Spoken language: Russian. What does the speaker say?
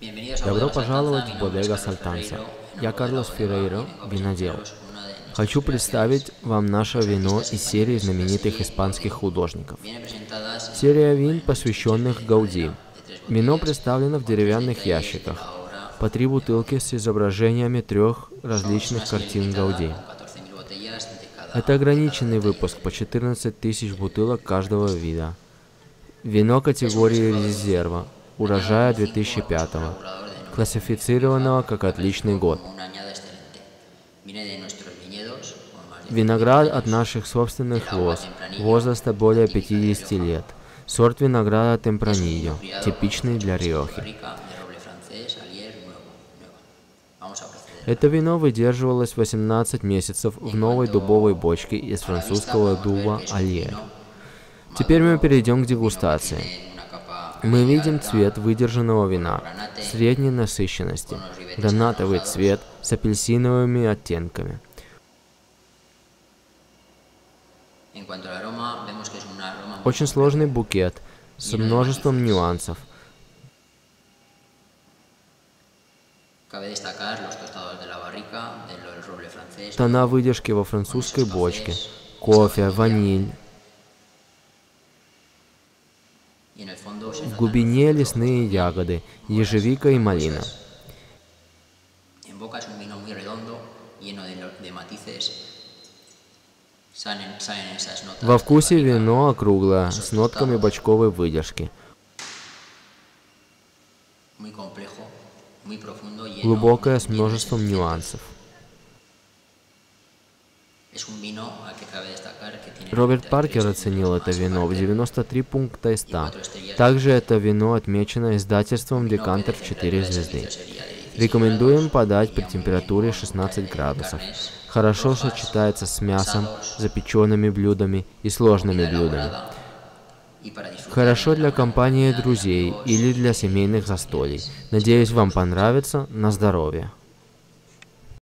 Добро пожаловать в Bodega Saltanha. Я Карлос Феррейро, винодел. Хочу представить вам наше вино из серии знаменитых испанских художников. Серия вин, посвященных Гауди. Вино представлено в деревянных ящиках. По 3 бутылки с изображениями 3 различных картин Гауди. Это ограниченный выпуск по 14 тысяч бутылок каждого вида. Вино категории резерва, урожая 2005-го, классифицированного как отличный год. Виноград от наших собственных лоз, возраста более 50 лет. Сорт винограда Темпранильо, типичный для Риохи. Это вино выдерживалось 18 месяцев в новой дубовой бочке из французского дуба Альер. Теперь мы перейдем к дегустации. Мы видим цвет выдержанного вина средней насыщенности, гранатовый цвет с апельсиновыми оттенками. Очень сложный букет с множеством нюансов. Тона выдержки во французской бочке, кофе, ваниль. В глубине лесные ягоды, ежевика и малина. Во вкусе вино округлое, с нотками бочковой выдержки. Глубокое, с множеством нюансов. Роберт Паркер оценил это вино в 93 пункта из 100. Также это вино отмечено издательством Декантер в 4 звезды. Рекомендуем подать при температуре 16 градусов. Хорошо сочетается с мясом, запеченными блюдами и сложными блюдами. Хорошо для компании друзей или для семейных застолий. Надеюсь, вам понравится. На здоровье!